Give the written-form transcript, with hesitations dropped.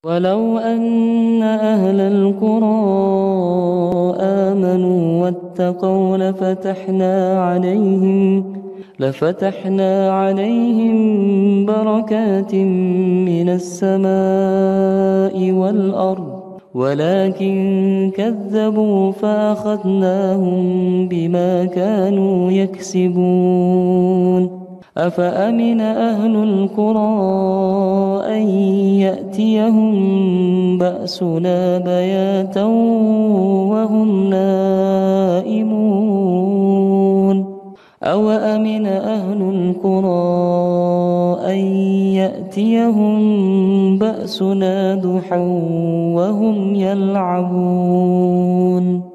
ولو أن أهل القرى آمنوا واتقوا لفتحنا عليهم بركات من السماء والأرض ولكن كذبوا فأخذناهم بما كانوا يكسبون. أفأمن أهل القرى أن يأتيهم بأسنا بياتا وهم نائمون أوأمن أهل القرى أن يأتيهم بأسنا ضحى وهم يلعبون